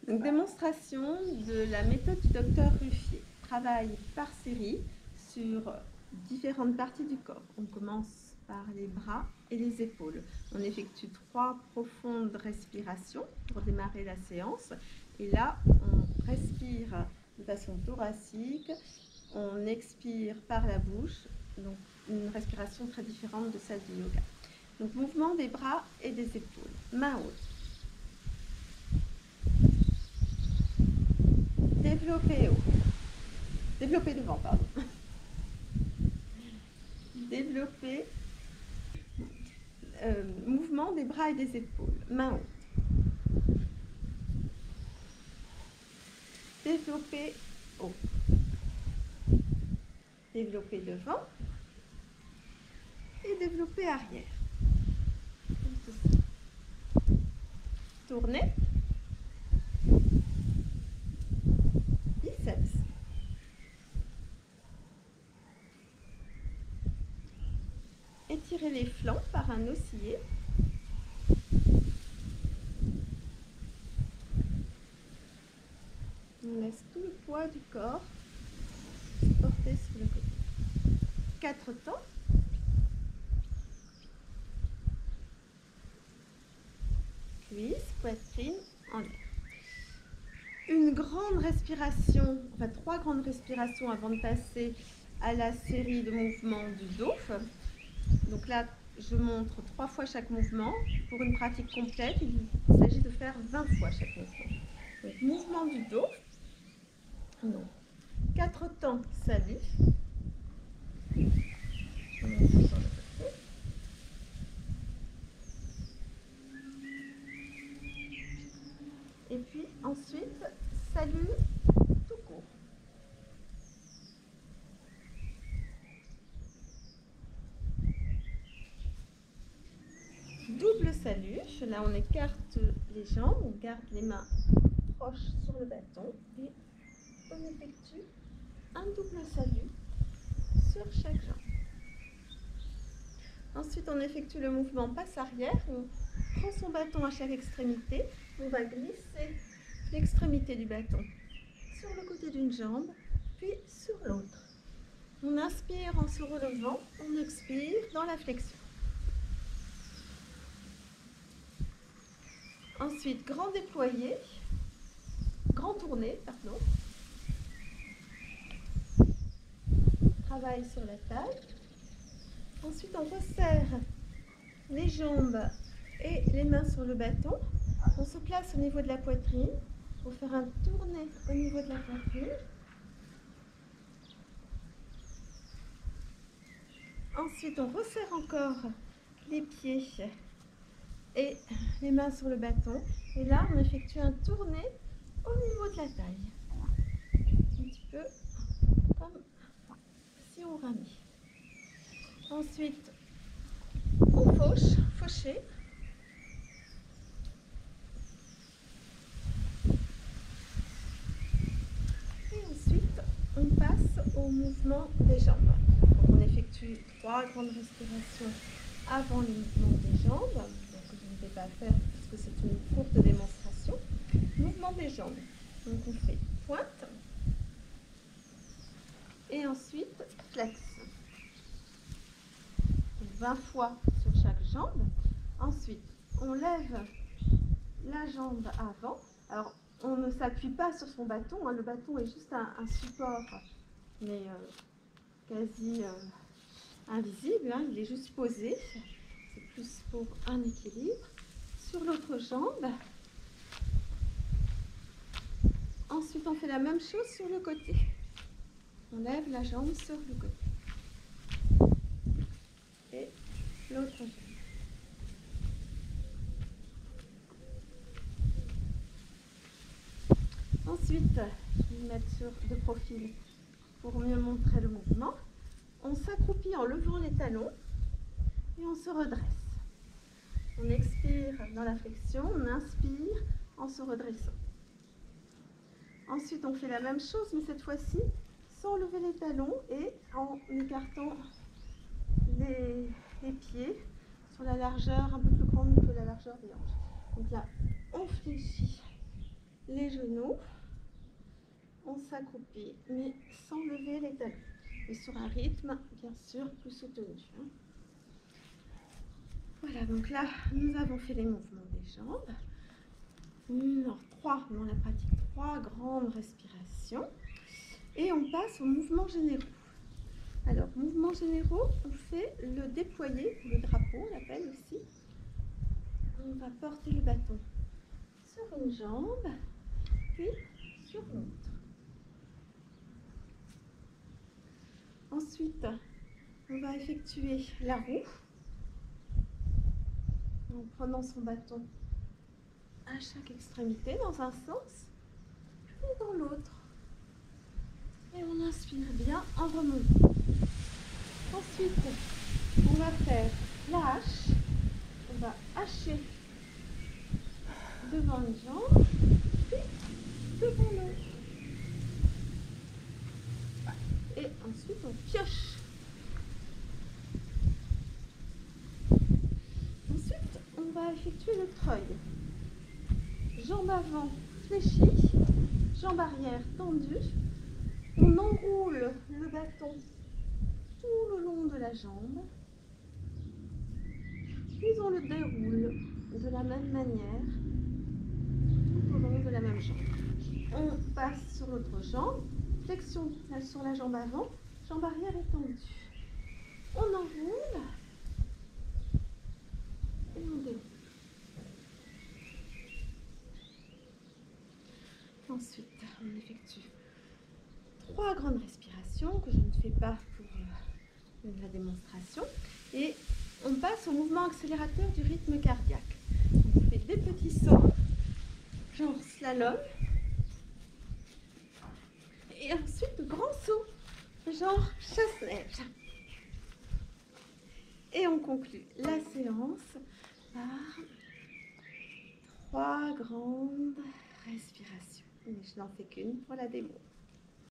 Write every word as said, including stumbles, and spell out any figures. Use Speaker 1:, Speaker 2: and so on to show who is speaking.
Speaker 1: Donc, démonstration de la méthode du docteur Ruffier. Travail par série sur différentes parties du corps. On commence par les bras et les épaules. On effectue trois profondes respirations pour démarrer la séance. Et là, on respire de façon thoracique, on expire par la bouche, donc une respiration très différente de celle du yoga. Donc, mouvement des bras et des épaules. Main haute. Développer haut. Développer devant, pardon. Développer. Euh, mouvement des bras et des épaules. Main haute. Développer haut. Développer devant. Et développer arrière. Comme ceci. Tourner. Biceps. Étirer les flancs par un oscillé. On laisse tout le poids du corps se porter sur le côté. Quatre temps. Cuisse, poitrine, en l'air. Une grande respiration, enfin trois grandes respirations avant de passer à la série de mouvements du dos. Donc là, je montre trois fois chaque mouvement. Pour une pratique complète, il s'agit de faire vingt fois chaque mouvement. Donc, mouvement du dos. Donc, quatre temps, salut. Et puis ensuite, salut tout court. Double salut. Là, on écarte les jambes, on garde les mains proches sur le bâton et on effectue un double salut sur chaque jambe. Ensuite, on effectue le mouvement passe arrière. On prend son bâton à chaque extrémité. On va glisser l'extrémité du bâton sur le côté d'une jambe, puis sur l'autre. On inspire en se relevant, on expire dans la flexion. Ensuite, grand déployé, grand tourné, pardon. Travail sur la taille. Ensuite, on resserre les jambes et les mains sur le bâton. On se place au niveau de la poitrine pour faire un tourné au niveau de la poitrine. Ensuite, on resserre encore les pieds et les mains sur le bâton. Et là, on effectue un tourné au niveau de la taille. Un petit peu comme si on ramait. Ensuite, on fauche, faucher. Et ensuite, on passe au mouvement des jambes. Donc, on effectue trois grandes respirations avant le mouvement des jambes. Donc, je ne vais pas faire parce que c'est une courte démonstration. Mouvement des jambes. Donc, on fait pointe. Et ensuite, flex. vingt fois sur chaque jambe. Ensuite, on lève la jambe avant. Alors, on ne s'appuie pas sur son bâton. Hein. Le bâton est juste un, un support, mais euh, quasi euh, invisible. Hein. Il est juste posé. C'est plus pour un équilibre. Sur l'autre jambe. Ensuite, on fait la même chose sur le côté. On lève la jambe sur le côté. Et l'autre jambe. Ensuite, je vais me mettre sur de profil pour mieux montrer le mouvement. On s'accroupit en levant les talons et on se redresse. On expire dans la flexion, on inspire en se redressant. Ensuite, on fait la même chose, mais cette fois-ci sans lever les talons et en écartant les, les pieds sur la largeur un peu plus grande que la largeur des hanches. Donc là, on fléchit les genoux. On s'accroupit, mais sans lever les talons. Et sur un rythme, bien sûr, plus soutenu. Voilà, donc là, nous avons fait les mouvements des jambes. Une, trois, dans la pratique, trois grandes respirations. Et on passe aux mouvements généraux. Alors, mouvements généraux, on fait le déployé, le drapeau, on l'appelle aussi. On va porter le bâton sur une jambe, puis sur l'autre. Ensuite, on va effectuer la roue en prenant son bâton à chaque extrémité dans un sens, puis dans l'autre. Et on inspire bien en remontant. Ensuite, on va faire la hache. On va hacher devant une jambe, puis devant l'autre. Et ensuite, on pioche. Ensuite, on va effectuer le treuil. Jambe avant fléchie, jambe arrière tendue. On enroule le bâton tout le long de la jambe. Puis on le déroule de la même manière tout au long de la même jambe. On passe sur l'autre jambe, flexion sur la jambe avant, jambe arrière étendue. On enroule et on déroule. Ensuite, on effectue trois grandes respirations que je ne fais pas pour euh, la démonstration. Et on passe au mouvement accélérateur du rythme cardiaque. On fait des petits sauts, genre slalom. Et ensuite, de grands sauts, genre chasse-neige. Et on conclut la séance par trois grandes respirations. Mais je n'en fais qu'une pour la démo.